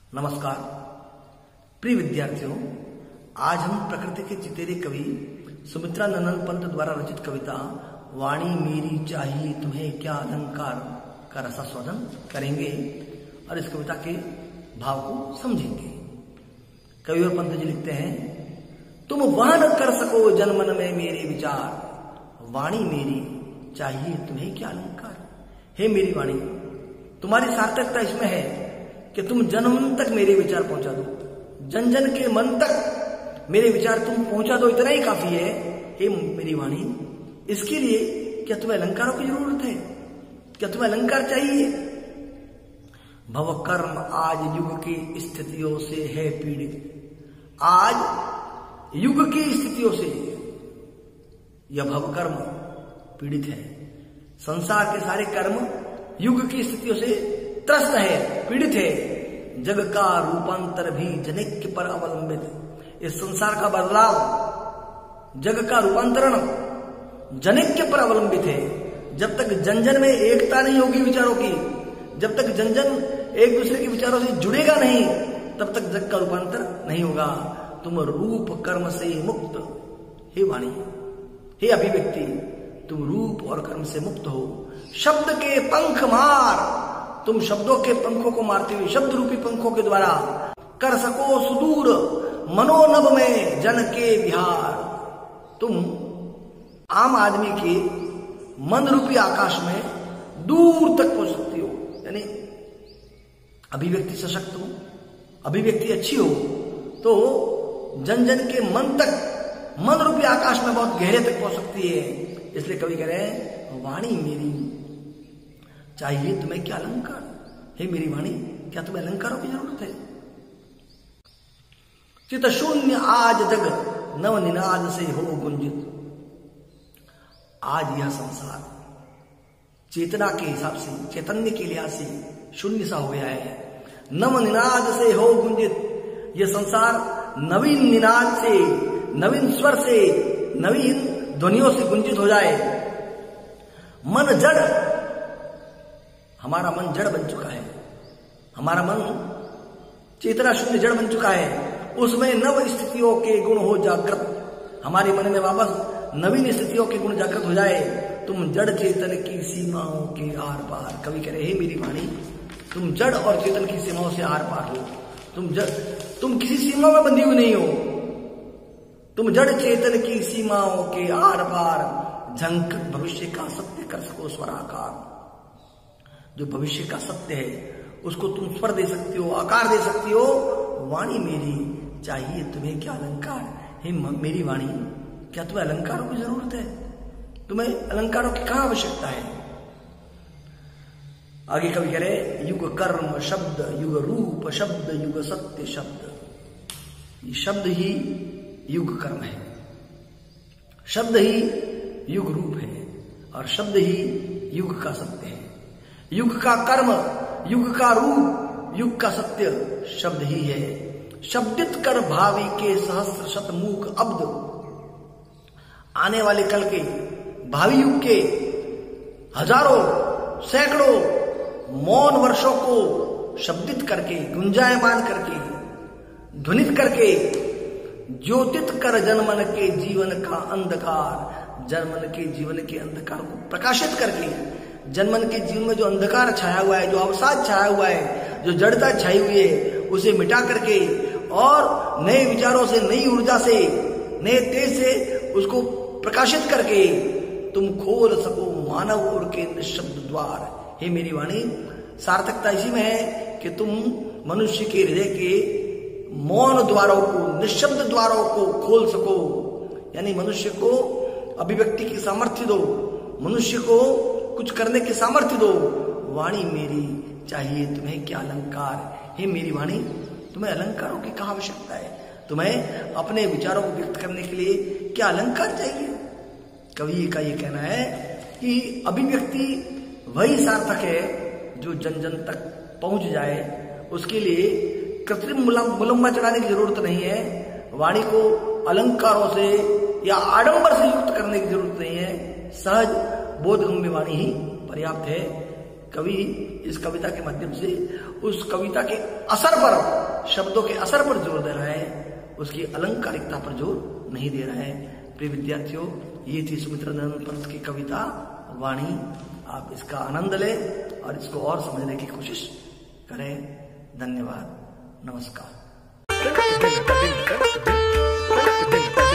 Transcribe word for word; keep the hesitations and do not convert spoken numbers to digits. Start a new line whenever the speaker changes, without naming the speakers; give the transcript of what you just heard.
नमस्कार प्रिय विद्यार्थियों, आज हम प्रकृति के चितेरे कवि सुमित्रा नंदन पंत द्वारा रचित कविता वाणी मेरी चाहिए तुम्हें क्या अलंकार का रसास्वादन करेंगे और इस कविता के भाव को समझेंगे। कवि और पंत जी लिखते हैं, तुम वहन कर सको जनमन में मेरे विचार, वाणी मेरी चाहिए तुम्हें क्या अलंकार। हे मेरी वाणी, तुम्हारी सार्थकता इसमें है कि तुम जन्म तक मेरे विचार पहुंचा दो, जन जन के मन तक मेरे विचार तुम पहुंचा दो, इतना ही काफी है। हे मेरी वाणी, इसके लिए क्या तुम्हें अलंकारों की जरूरत है? क्या तुम्हें अलंकार चाहिए? भव कर्म आज युग की स्थितियों से है पीड़ित, आज युग की स्थितियों से यह भव कर्म पीड़ित है। संसार के सारे कर्म युग की स्थितियों से त्रस्त है, पीड़ित है। जग का रूपांतर भी जनिक्य पर अवलंबित, इस संसार का बदलाव, जग का रूपांतरण जनिक्य पर अवलंबित है। जब तक जन जन में एकता नहीं होगी विचारों की, जब तक जन जन एक दूसरे के विचारों से जुड़ेगा नहीं, तब तक जग का रूपांतर नहीं होगा। तुम रूप कर्म से मुक्त, हे वाणी, हे अभिव्यक्ति, तुम रूप और कर्म से मुक्त हो। शब्द के पंख मार, तुम शब्दों के पंखों को मारते हुए, शब्द रूपी पंखों के द्वारा कर सको सुदूर मनोनभ में जन के विहार। तुम आम आदमी के मन रूपी आकाश में दूर तक पहुंच सकती हो, यानी अभिव्यक्ति सशक्त हो, अभिव्यक्ति अच्छी हो तो जन जन के मन तक, मन रूपी आकाश में बहुत गहरे तक पहुंच सकती है। इसलिए कवि कह रहे हैं, वाणी मेरी चाहिए तुम्हें क्या अलंकार। हे मेरी वाणी, क्या तुम्हें अलंकारों की जरूरत है? चित शून्य आज जग नव निनाद से हो गुंजित। आज यह संसार चेतना के हिसाब से, चैतन्य के लिहाज से शून्य सा हो गया है। नव निनाद से हो गुंजित, यह संसार नवीन निनाद से, नवीन स्वर से, नवीन ध्वनियों से गुंजित हो जाए। मन जड़, हमारा मन जड़ बन चुका है, हमारा मन चेतना शून्य जड़ बन चुका है। उसमें नव स्थितियों के गुण हो जागृत, हमारे मन में वापस नवीन स्थितियों के गुण जागृत हो जाए। तुम जड़ चेतन की सीमाओं के आर पार, कवि कह रहे हैं, मेरी वाणी, तुम जड़ और चेतन की सीमाओं से आर पार हो। तुम जड़, तुम किसी सीमा में बंधी हुई नहीं हो, तुम जड़ चेतन की सीमाओं के आर पार झंक भविष्य का सत्य कर सको स्वराकार। जो भविष्य का सत्य है उसको तुम स्वर दे सकती हो, आकार दे सकती हो। वाणी मेरी चाहिए तुम्हें क्या अलंकार। हे मेरी वाणी, क्या तुम्हें अलंकारों की जरूरत है? तुम्हें अलंकारों की कहां आवश्यकता है? आगे कवि कह रहे, युग कर्म शब्द, युग रूप शब्द, युग सत्य शब्द। ये शब्द ही युग कर्म है, शब्द ही युग रूप है और शब्द ही युग का सत्य है। युग का कर्म, युग का रूप, युग का सत्य शब्द ही है। शब्दित कर भावी के सहस्र शतमूक अब्द, आने वाले कल के, भावी युग के हजारों सैकड़ों मौन वर्षों को शब्दित करके, गुंजायमान करके, ध्वनित करके, ज्योतित कर जनमन के जीवन का अंधकार, जनमन के जीवन के अंधकार को प्रकाशित करके, जनमन के जीवन में जो अंधकार छाया हुआ है, जो अवसाद छाया हुआ है, जो जड़ता छाई हुई है, उसे मिटा करके और नए विचारों से, नई ऊर्जा से, नए तेज से उसको प्रकाशित करके तुम खोल सको मानव और के निशब्द द्वार। हे मेरी वाणी, सार्थकता इसी में है कि तुम मनुष्य के हृदय के मौन द्वारों को, निशब्द द्वारों को खोल सको, यानी मनुष्य को अभिव्यक्ति की सामर्थ्य दो, मनुष्य को कुछ करने की सामर्थ्य दो। वाणी मेरी चाहिए तुम्हें क्या अलंकार। हे मेरी वाणी, तुम्हें अलंकारों की कहां आवश्यकता है? तुम्हें अपने विचारों को व्यक्त करने के लिए क्या अलंकार चाहिए? कवि का ये कहना है कि अभिव्यक्ति वही सार्थक है जो जन जन तक पहुंच जाए। उसके लिए कृत्रिम मुलम्मा चढ़ाने की जरूरत नहीं है, वाणी को अलंकारों से या आडंबर से युक्त करने की जरूरत नहीं है। सहज बोधगम्य वाणी ही पर्याप्त है। कवि इस कविता के माध्यम से उस कविता के असर पर, शब्दों के असर पर जोर दे रहा है, उसकी अलंकारिकता पर जोर नहीं दे रहा है। प्रिय विद्यार्थियों, ये थी सुमित्रानंद पंत की कविता वाणी। आप इसका आनंद लें और इसको और समझने की कोशिश करें। धन्यवाद, नमस्कार।